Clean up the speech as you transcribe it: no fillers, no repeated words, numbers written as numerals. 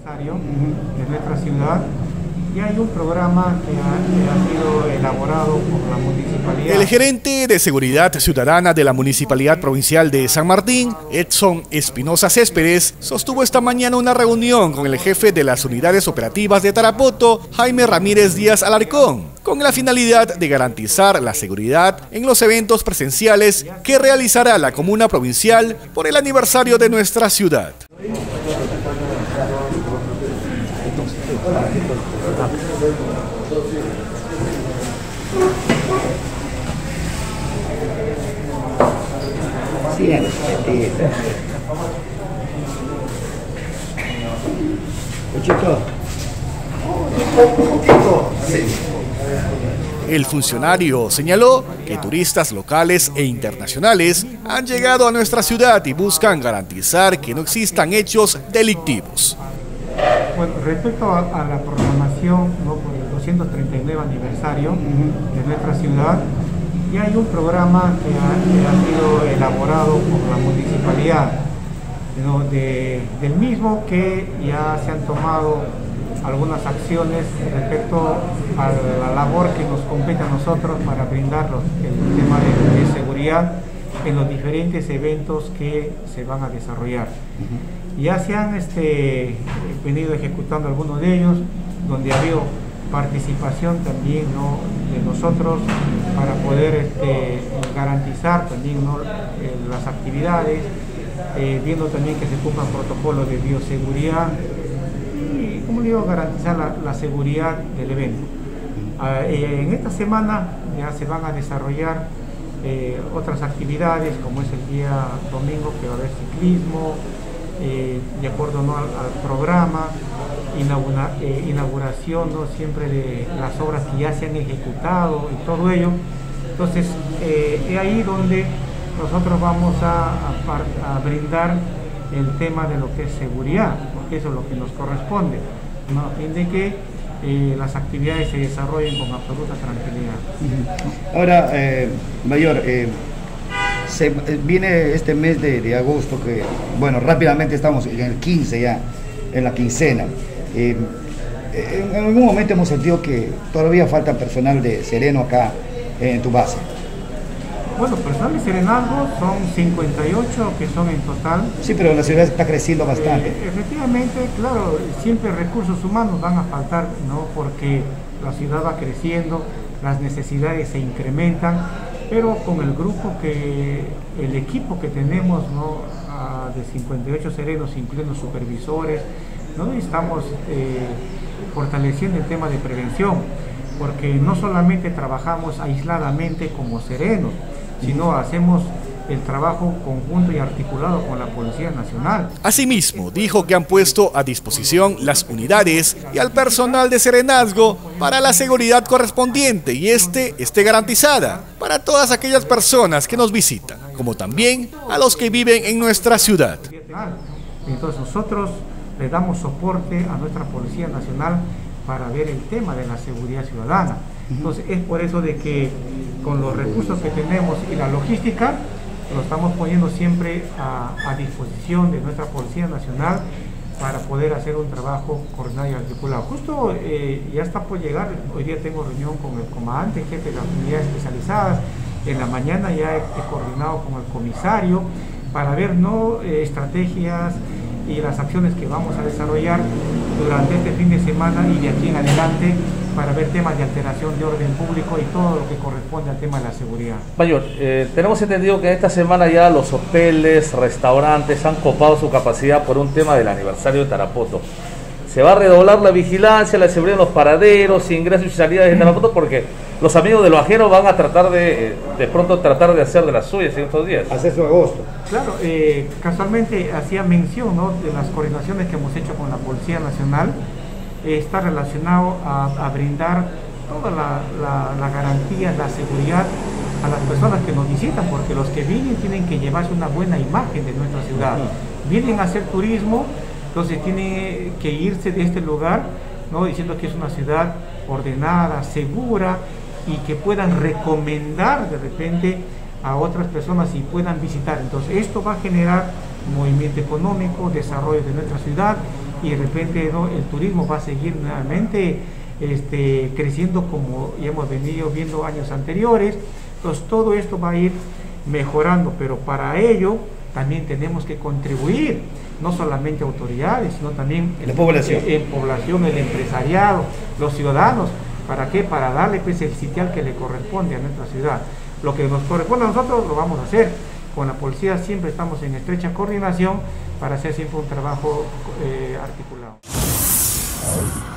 de nuestra ciudad, y hay un programa que ha sido elaborado por la municipalidad. El gerente de Seguridad Ciudadana de la Municipalidad Provincial de San Martín, Edson Espinosa Céspedes, sostuvo esta mañana una reunión con el jefe de las unidades operativas de Tarapoto, Jaime Ramírez Díaz Alarcón, con la finalidad de garantizar la seguridad en los eventos presenciales que realizará la Comuna Provincial por el aniversario de nuestra ciudad. El funcionario señaló que turistas locales e internacionales han llegado a nuestra ciudad y buscan garantizar que no existan hechos delictivos. Bueno, respecto a la programación, ¿no?, por el 239 aniversario de nuestra ciudad, ya hay un programa que ha sido elaborado por la municipalidad, ¿no?, del mismo, que ya se han tomado algunas acciones respecto a la labor que nos compete a nosotros para brindar el tema de seguridad en los diferentes eventos que se van a desarrollar. Ya se han venido ejecutando algunos de ellos, donde ha habido participación también, ¿no?, de nosotros para poder garantizar también, ¿no?, las actividades, viendo también que se cumplan protocolos de bioseguridad y, como digo, garantizar la seguridad del evento. En esta semana ya se van a desarrollar otras actividades, como es el día domingo, que va a haber ciclismo, de acuerdo, ¿no?, al programa, inauguración, ¿no?, siempre de las obras que ya se han ejecutado y todo ello. Entonces, es ahí donde nosotros vamos a brindar el tema de lo que es seguridad, porque eso es lo que nos corresponde, ¿no?, a fin de que las actividades se desarrollen con absoluta tranquilidad. Ahora, Mayor, viene este mes de agosto, que, bueno, rápidamente estamos en el 15 ya, en la quincena. En algún momento hemos sentido que todavía falta personal de Sereno acá en tu base. Bueno, personal de Serenazgo son 58 que son en total. Sí, pero la ciudad está creciendo bastante. Efectivamente, claro, siempre recursos humanos van a faltar, ¿no?, porque la ciudad va creciendo, las necesidades se incrementan, pero con el grupo el equipo que tenemos, ¿no?, de 58 serenos, incluyendo supervisores, ¿no?, estamos fortaleciendo el tema de prevención, porque no solamente trabajamos aisladamente como serenos, sino hacemos el trabajo conjunto y articulado con la Policía Nacional. Asimismo, dijo que han puesto a disposición las unidades y al personal de Serenazgo para la seguridad correspondiente y esté garantizada para todas aquellas personas que nos visitan, como también a los que viven en nuestra ciudad. Entonces nosotros le damos soporte a nuestra Policía Nacional para ver el tema de la seguridad ciudadana. Entonces es por eso de que con los recursos que tenemos y la logística, lo estamos poniendo siempre a disposición de nuestra Policía Nacional para poder hacer un trabajo coordinado y articulado. Justo ya está por llegar, hoy día tengo reunión con el comandante, jefe de las unidades especializadas, en la mañana ya he coordinado con el comisario para ver, ¿no?, estrategias y las acciones que vamos a desarrollar durante este fin de semana y de aquí en adelante para ver temas de alteración de orden público y todo lo que corresponde al tema de la seguridad. Mayor, tenemos entendido que esta semana ya los hoteles, restaurantes han copado su capacidad por un tema del aniversario de Tarapoto. Se va a redoblar la vigilancia, la seguridad en los paraderos, ingresos y salidas de Tarapoto, porque los amigos de lo ajeno van a tratar de pronto tratar de hacer de las suyas en estos días. Hace su agosto. Claro, casualmente hacía mención, ¿no?, de las coordinaciones que hemos hecho con la Policía Nacional. Está relacionado a brindar toda la garantía, la seguridad a las personas que nos visitan, porque los que vienen tienen que llevarse una buena imagen de nuestra ciudad. Vienen a hacer turismo, entonces tienen que irse de este lugar, ¿no?, diciendo que es una ciudad ordenada, segura, y que puedan recomendar de repente a otras personas y puedan visitar. Entonces esto va a generar movimiento económico, desarrollo de nuestra ciudad y de repente ¿no? el turismo va a seguir nuevamente creciendo como ya hemos venido viendo años anteriores. Entonces todo esto va a ir mejorando, pero para ello también tenemos que contribuir, no solamente autoridades, sino también la población, el empresariado, los ciudadanos. ¿Para qué? Para darle pues el sitial que le corresponde a nuestra ciudad. Lo que nos corresponde a nosotros lo vamos a hacer. Con la policía siempre estamos en estrecha coordinación para hacer siempre un trabajo articulado.